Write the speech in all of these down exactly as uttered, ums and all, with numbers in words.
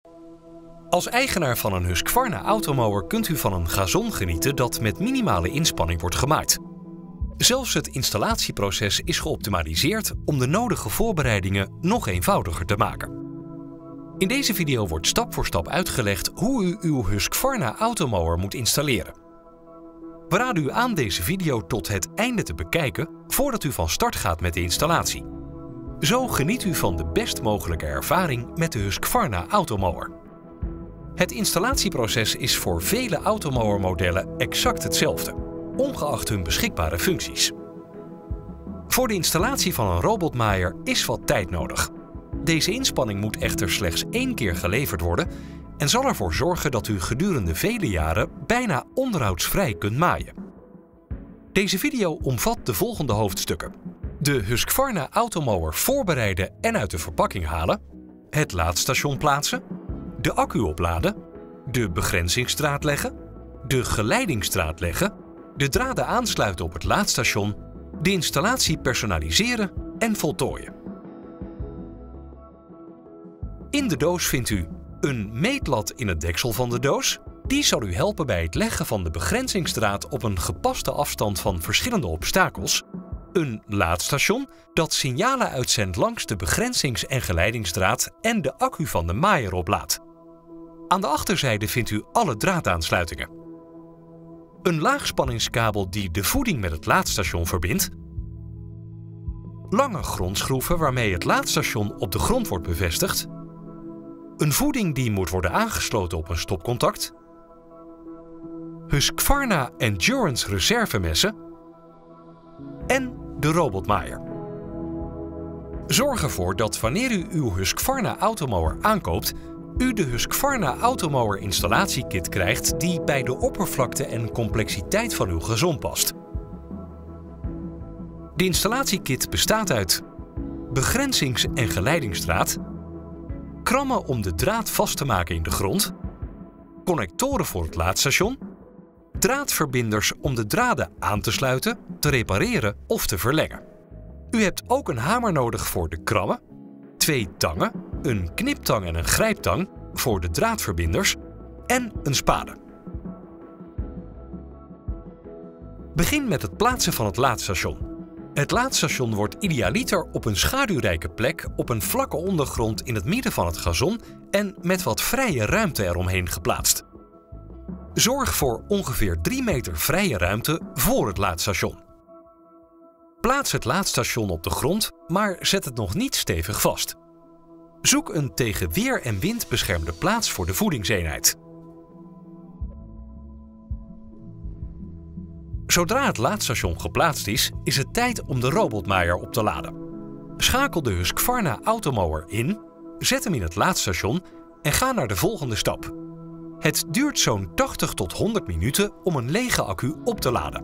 Als eigenaar van een Husqvarna automower kunt u van een gazon genieten dat met minimale inspanning wordt gemaaid. Zelfs het installatieproces is geoptimaliseerd om de nodige voorbereidingen nog eenvoudiger te maken. In deze video wordt stap voor stap uitgelegd hoe u uw Husqvarna automower moet installeren. We raden u aan deze video tot het einde te bekijken voordat u van start gaat met de installatie. Zo geniet u van de best mogelijke ervaring met de Husqvarna automower. Het installatieproces is voor vele automowermodellen exact hetzelfde, ongeacht hun beschikbare functies. Voor de installatie van een robotmaaier is wat tijd nodig. Deze inspanning moet echter slechts één keer geleverd worden en zal ervoor zorgen dat u gedurende vele jaren bijna onderhoudsvrij kunt maaien. Deze video omvat de volgende hoofdstukken: de Husqvarna automower voorbereiden en uit de verpakking halen, het laadstation plaatsen, de accu opladen, de begrenzingsdraad leggen, de geleidingsdraad leggen, de draden aansluiten op het laadstation, de installatie personaliseren en voltooien. In de doos vindt u een meetlat in het deksel van de doos. Die zal u helpen bij het leggen van de begrenzingsdraad op een gepaste afstand van verschillende obstakels. Een laadstation dat signalen uitzendt langs de begrenzings- en geleidingsdraad en de accu van de maaier oplaadt. Aan de achterzijde vindt u alle draadaansluitingen. Een laagspanningskabel die de voeding met het laadstation verbindt. Lange grondschroeven waarmee het laadstation op de grond wordt bevestigd. Een voeding die moet worden aangesloten op een stopcontact. Husqvarna Endurance reservemessen. En de robotmaaier. Zorg ervoor dat wanneer u uw Husqvarna automower aankoopt, u de Husqvarna automower installatiekit krijgt die bij de oppervlakte en complexiteit van uw gazon past. De installatiekit bestaat uit begrenzings- en geleidingsdraad, krammen om de draad vast te maken in de grond, connectoren voor het laadstation, draadverbinders om de draden aan te sluiten, te repareren of te verlengen. U hebt ook een hamer nodig voor de krammen, twee tangen, een kniptang en een grijptang voor de draadverbinders en een spade. Begin met het plaatsen van het laadstation. Het laadstation wordt idealiter op een schaduwrijke plek op een vlakke ondergrond in het midden van het gazon en met wat vrije ruimte eromheen geplaatst. Zorg voor ongeveer drie meter vrije ruimte voor het laadstation. Plaats het laadstation op de grond, maar zet het nog niet stevig vast. Zoek een tegen weer en wind beschermde plaats voor de voedingseenheid. Zodra het laadstation geplaatst is, is het tijd om de robotmaaier op te laden. Schakel de Husqvarna automower in, zet hem in het laadstation en ga naar de volgende stap. Het duurt zo'n tachtig tot honderd minuten om een lege accu op te laden.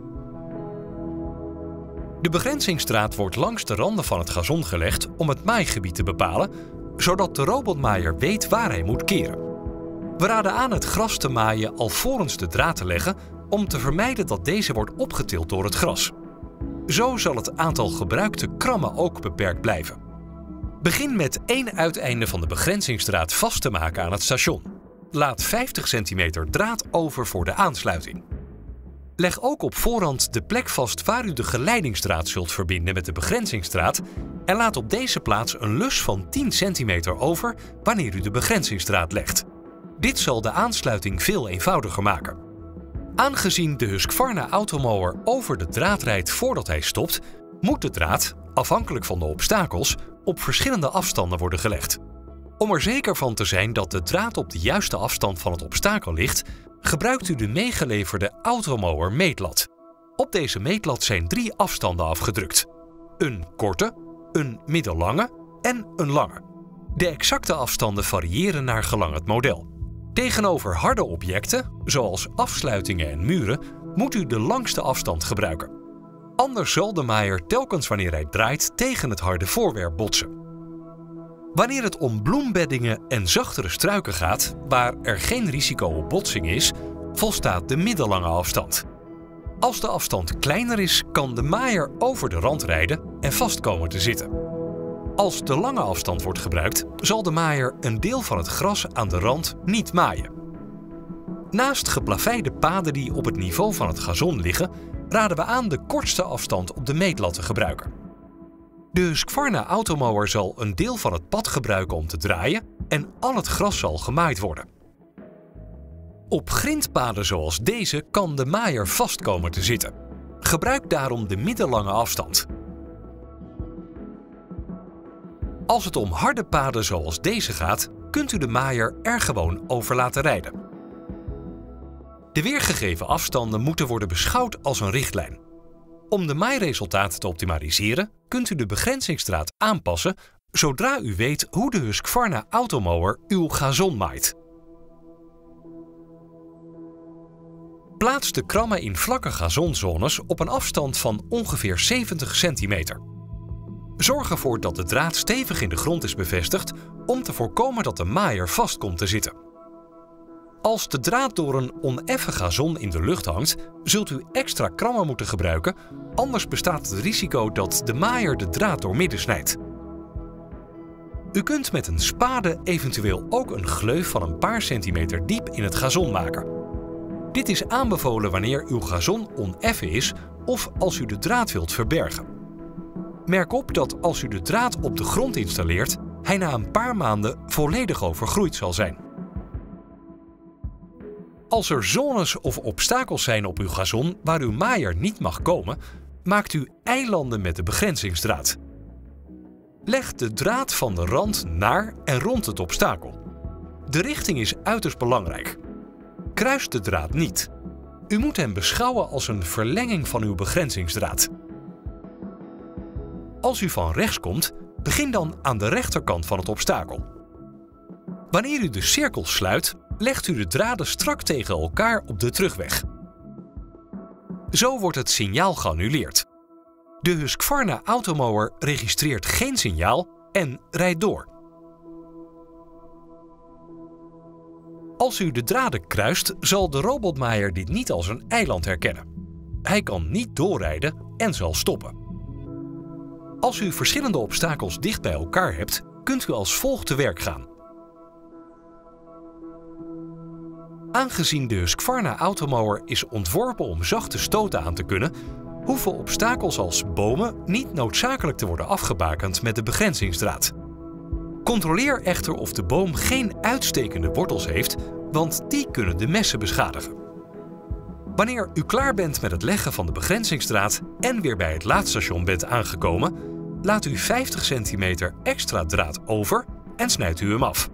De begrenzingsdraad wordt langs de randen van het gazon gelegd om het maaigebied te bepalen, zodat de robotmaaier weet waar hij moet keren. We raden aan het gras te maaien alvorens de draad te leggen om te vermijden dat deze wordt opgetild door het gras. Zo zal het aantal gebruikte krammen ook beperkt blijven. Begin met één uiteinde van de begrenzingsdraad vast te maken aan het station. Laat vijftig centimeter draad over voor de aansluiting. Leg ook op voorhand de plek vast waar u de geleidingsdraad zult verbinden met de begrenzingsdraad en laat op deze plaats een lus van tien centimeter over wanneer u de begrenzingsdraad legt. Dit zal de aansluiting veel eenvoudiger maken. Aangezien de Husqvarna automower over de draad rijdt voordat hij stopt, moet de draad, afhankelijk van de obstakels, op verschillende afstanden worden gelegd. Om er zeker van te zijn dat de draad op de juiste afstand van het obstakel ligt, gebruikt u de meegeleverde automower meetlat. Op deze meetlat zijn drie afstanden afgedrukt: een korte, een middellange en een lange. De exacte afstanden variëren naar gelang het model. Tegenover harde objecten, zoals afsluitingen en muren, moet u de langste afstand gebruiken. Anders zal de maaier telkens wanneer hij draait tegen het harde voorwerp botsen. Wanneer het om bloembeddingen en zachtere struiken gaat, waar er geen risico op botsing is, volstaat de middellange afstand. Als de afstand kleiner is, kan de maaier over de rand rijden en vast komen te zitten. Als de lange afstand wordt gebruikt, zal de maaier een deel van het gras aan de rand niet maaien. Naast geplaveide paden die op het niveau van het gazon liggen, raden we aan de kortste afstand op de meetlat te gebruiken. De Husqvarna Automower zal een deel van het pad gebruiken om te draaien en al het gras zal gemaaid worden. Op grindpaden zoals deze kan de maaier vast komen te zitten. Gebruik daarom de middellange afstand. Als het om harde paden zoals deze gaat, kunt u de maaier er gewoon over laten rijden. De weergegeven afstanden moeten worden beschouwd als een richtlijn. Om de maairesultaten te optimaliseren, kunt u de begrenzingsdraad aanpassen zodra u weet hoe de Husqvarna Automower uw gazon maait. Plaats de krammen in vlakke gazonzones op een afstand van ongeveer zeventig centimeter. Zorg ervoor dat de draad stevig in de grond is bevestigd om te voorkomen dat de maaier vast komt te zitten. Als de draad door een oneffen gazon in de lucht hangt, zult u extra krammen moeten gebruiken, anders bestaat het risico dat de maaier de draad doormidden snijdt. U kunt met een spade eventueel ook een gleuf van een paar centimeter diep in het gazon maken. Dit is aanbevolen wanneer uw gazon oneffen is of als u de draad wilt verbergen. Merk op dat als u de draad op de grond installeert, hij na een paar maanden volledig overgroeid zal zijn. Als er zones of obstakels zijn op uw gazon waar uw maaier niet mag komen, maakt u eilanden met de begrenzingsdraad. Leg de draad van de rand naar en rond het obstakel. De richting is uiterst belangrijk. Kruis de draad niet. U moet hem beschouwen als een verlenging van uw begrenzingsdraad. Als u van rechts komt, begin dan aan de rechterkant van het obstakel. Wanneer u de cirkel sluit, legt u de draden strak tegen elkaar op de terugweg. Zo wordt het signaal geannuleerd. De Husqvarna Automower registreert geen signaal en rijdt door. Als u de draden kruist, zal de robotmaaier dit niet als een eiland herkennen. Hij kan niet doorrijden en zal stoppen. Als u verschillende obstakels dicht bij elkaar hebt, kunt u als volgt te werk gaan. Aangezien de Husqvarna Automower is ontworpen om zachte stoten aan te kunnen, hoeven obstakels als bomen niet noodzakelijk te worden afgebakend met de begrenzingsdraad. Controleer echter of de boom geen uitstekende wortels heeft, want die kunnen de messen beschadigen. Wanneer u klaar bent met het leggen van de begrenzingsdraad en weer bij het laadstation bent aangekomen, laat u vijftig centimeter extra draad over en snijdt u hem af.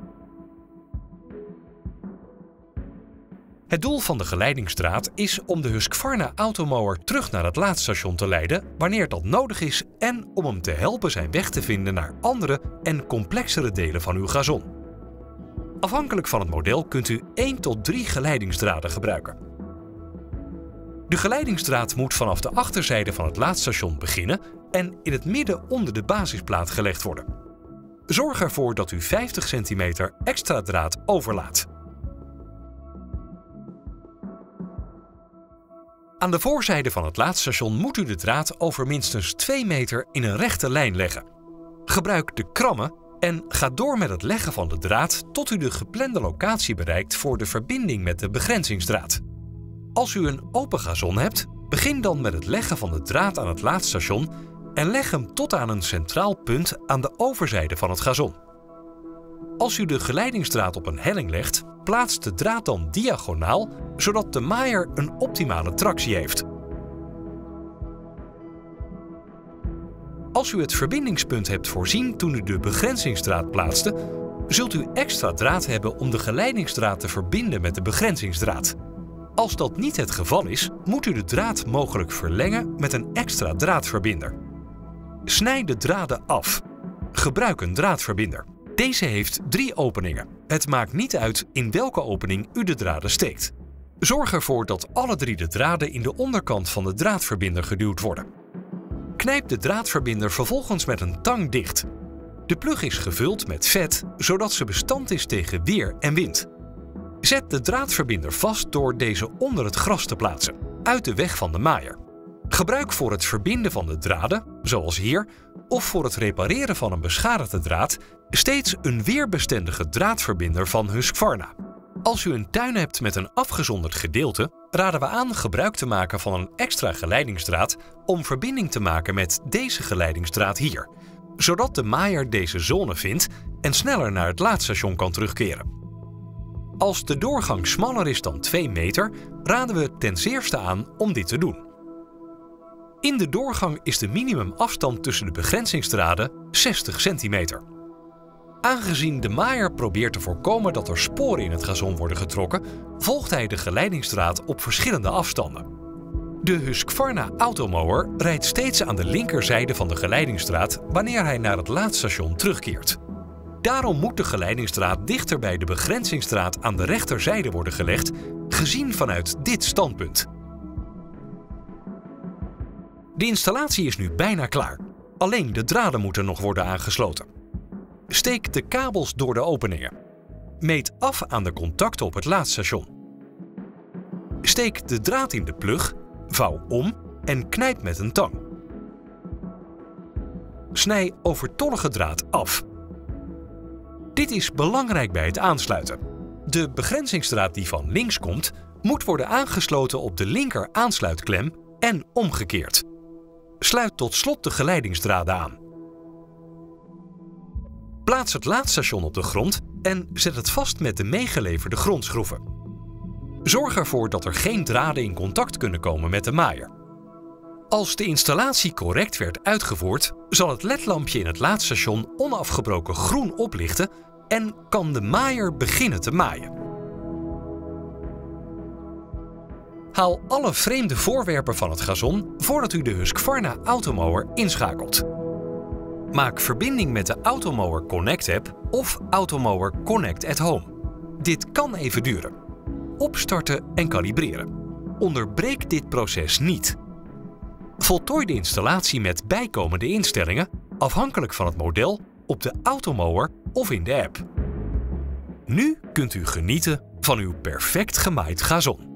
Het doel van de geleidingsdraad is om de Husqvarna Automower terug naar het laadstation te leiden wanneer dat nodig is en om hem te helpen zijn weg te vinden naar andere en complexere delen van uw gazon. Afhankelijk van het model kunt u één tot drie geleidingsdraden gebruiken. De geleidingsdraad moet vanaf de achterzijde van het laadstation beginnen en in het midden onder de basisplaat gelegd worden. Zorg ervoor dat u vijftig centimeter extra draad overlaat. Aan de voorzijde van het laadstation moet u de draad over minstens twee meter in een rechte lijn leggen. Gebruik de krammen en ga door met het leggen van de draad tot u de geplande locatie bereikt voor de verbinding met de begrenzingsdraad. Als u een open gazon hebt, begin dan met het leggen van de draad aan het laadstation en leg hem tot aan een centraal punt aan de overzijde van het gazon. Als u de geleidingsdraad op een helling legt, plaats de draad dan diagonaal, zodat de maaier een optimale tractie heeft. Als u het verbindingspunt hebt voorzien toen u de begrenzingsdraad plaatste, zult u extra draad hebben om de geleidingsdraad te verbinden met de begrenzingsdraad. Als dat niet het geval is, moet u de draad mogelijk verlengen met een extra draadverbinder. Snijd de draden af. Gebruik een draadverbinder. Deze heeft drie openingen. Het maakt niet uit in welke opening u de draden steekt. Zorg ervoor dat alle drie de draden in de onderkant van de draadverbinder geduwd worden. Knijp de draadverbinder vervolgens met een tang dicht. De plug is gevuld met vet, zodat ze bestand is tegen weer en wind. Zet de draadverbinder vast door deze onder het gras te plaatsen, uit de weg van de maaier. Gebruik voor het verbinden van de draden zoals hier, of voor het repareren van een beschadigde draad, steeds een weerbestendige draadverbinder van Husqvarna. Als u een tuin hebt met een afgezonderd gedeelte, raden we aan gebruik te maken van een extra geleidingsdraad om verbinding te maken met deze geleidingsdraad hier, zodat de maaier deze zone vindt en sneller naar het laadstation kan terugkeren. Als de doorgang smaller is dan twee meter, raden we ten zeerste aan om dit te doen. In de doorgang is de minimumafstand tussen de begrenzingsdraden zestig centimeter. Aangezien de maaier probeert te voorkomen dat er sporen in het gazon worden getrokken, volgt hij de geleidingsdraad op verschillende afstanden. De Husqvarna Automower rijdt steeds aan de linkerzijde van de geleidingsdraad wanneer hij naar het laadstation terugkeert. Daarom moet de geleidingsdraad dichter bij de begrenzingsdraad aan de rechterzijde worden gelegd, gezien vanuit dit standpunt. De installatie is nu bijna klaar. Alleen de draden moeten nog worden aangesloten. Steek de kabels door de openingen. Meet af aan de contacten op het laadstation. Steek de draad in de plug, vouw om en knijp met een tang. Snij overtollige draad af. Dit is belangrijk bij het aansluiten. De begrenzingsdraad die van links komt, moet worden aangesloten op de linker aansluitklem en omgekeerd. Sluit tot slot de geleidingsdraden aan. Plaats het laadstation op de grond en zet het vast met de meegeleverde grondschroeven. Zorg ervoor dat er geen draden in contact kunnen komen met de maaier. Als de installatie correct werd uitgevoerd, zal het ledlampje in het laadstation onafgebroken groen oplichten en kan de maaier beginnen te maaien. Haal alle vreemde voorwerpen van het gazon voordat u de Husqvarna Automower inschakelt. Maak verbinding met de Automower Connect app of Automower Connect at Home. Dit kan even duren. Opstarten en kalibreren. Onderbreek dit proces niet. Voltooi de installatie met bijkomende instellingen, afhankelijk van het model, op de Automower of in de app. Nu kunt u genieten van uw perfect gemaaid gazon.